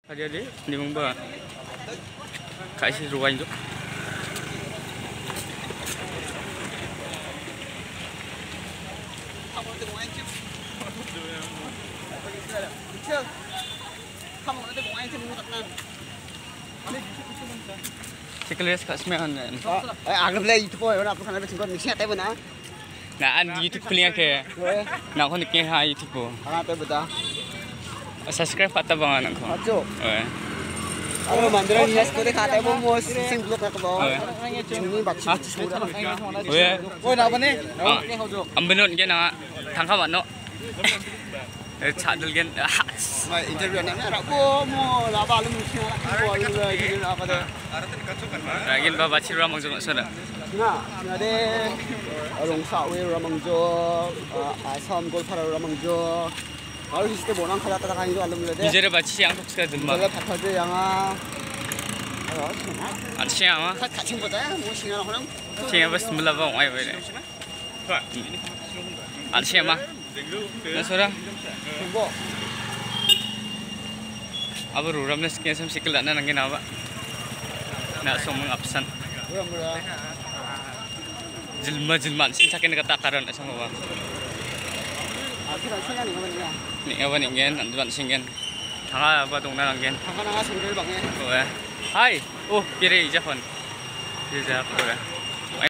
Jadi di Mumbai, kasih ruang itu. Sekelas kat semean. Agak bela YouTube boy, orang apa kan ada cingkot mixnya tapi benar. Nah, an YouTube kuliah ke. Nak kau nak ha YouTube. Ah, tapi betul. Subscribe patah bang anak kau. Ajo. Kalau mandaran yes ko dekha tayo mo sing blok ka ba. Ini bakchi sudah. Oh, nak apa ni? Ambenut gen na tangkap ano. Chadul gen. Mai interview na ra bo mo la ba lu mixnya la ko ini apa dah. Lagi bawa ciri ramang juga sudah. Nah, ada orang sawe ramang jo, asam golpara ramang jo. Kalau di situ bonang kalau tak kan itu alam lede. Nigeria baca yang tu sekali dulu. Kalau patah je yang Asyik ama. kacing betul, mau singa orang. Siapa bos melawang ay boleh. Asyik ama. Nasura. Tunggu. Abu ruram ni sekian sam sikil dana nangin apa. Nak somong absen. Jilma sih sakin kata karan asam apa. Ni apa ni gen, anjuran singen. Tengah apa dong nang gen. Tengah singkel bangnya. Oh ya. Hai. Oh, kiri Jepun. Jepun.